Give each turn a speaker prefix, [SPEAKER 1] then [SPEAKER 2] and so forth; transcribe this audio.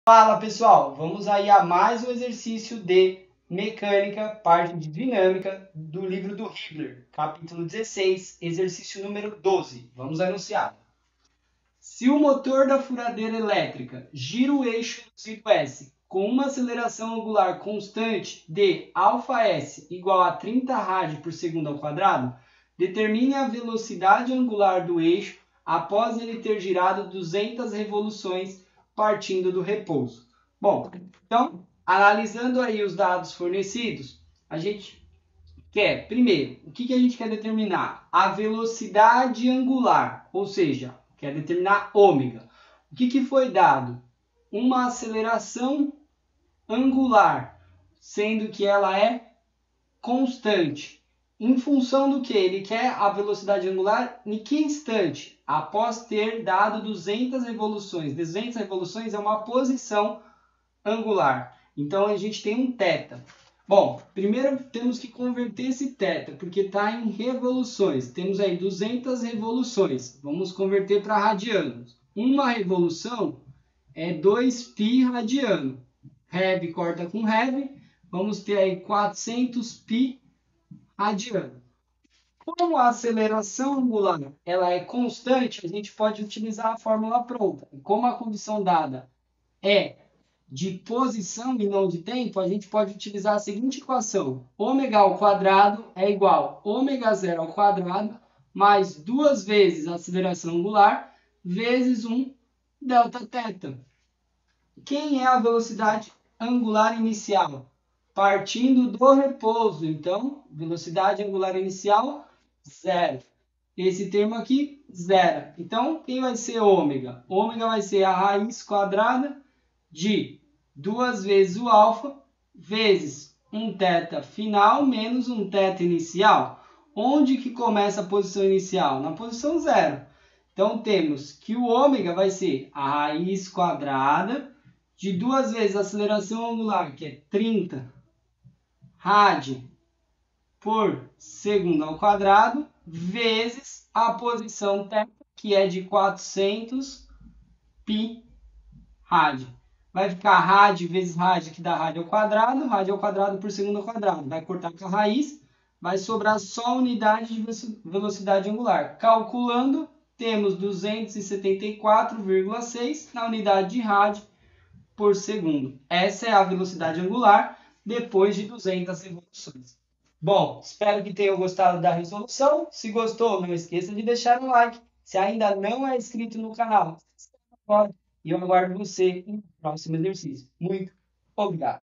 [SPEAKER 1] Fala pessoal, vamos aí a mais um exercício de mecânica, parte de dinâmica do livro do Hibbeler, capítulo 16, exercício número 12. Vamos anunciar. Se o motor da furadeira elétrica gira o eixo induzido S com uma aceleração angular constante de αs igual a 30 rádios por segundo ao quadrado, determine a velocidade angular do eixo após ele ter girado 200 revoluções partindo do repouso. Bom, então, analisando aí os dados fornecidos, a gente quer, primeiro, o que a gente quer determinar? A velocidade angular, ou seja, quer determinar ômega. O que foi dado? Uma aceleração angular, sendo que ela é constante. Em função do que? Ele quer a velocidade angular em que instante? Após ter dado 200 revoluções. 200 revoluções é uma posição angular. Então, a gente tem um θ. Bom, primeiro temos que converter esse θ, porque está em revoluções. Temos aí 200 revoluções. Vamos converter para radianos. Uma revolução é 2π radiano. Rev corta com rev. Vamos ter aí 400π radiano. Como a aceleração angular ela é constante, a gente pode utilizar a fórmula pronta. Como a condição dada é de posição e não de tempo, a gente pode utilizar a seguinte equação. Ômega ao quadrado é igual a ômega zero ao quadrado mais 2 vezes a aceleração angular vezes 1 Δθ. Quem é a velocidade angular inicial? Partindo do repouso. Então, velocidade angular inicial, zero. Esse termo aqui, zero. Então, quem vai ser ômega? Ômega vai ser a raiz quadrada de 2 vezes o alfa vezes um θ final menos um θ inicial. Onde que começa a posição inicial? Na posição zero. Então, temos que o ômega vai ser a raiz quadrada de 2 vezes a aceleração angular, que é 30 rádio por segundo ao quadrado, vezes a posição θ, que é de 400π rádio. Vai ficar rádio vezes rádio, que dá rádio ao quadrado por segundo ao quadrado. Vai cortar com a raiz, vai sobrar só a unidade de velocidade angular. Calculando, temos 274,6 na unidade de rádio por segundo. Essa é a velocidade angular depois de 200 revoluções. Bom, espero que tenham gostado da resolução. Se gostou, não esqueça de deixar um like. Se ainda não é inscrito no canal, se inscreva agora. E eu aguardo você no próximo exercício. Muito obrigado!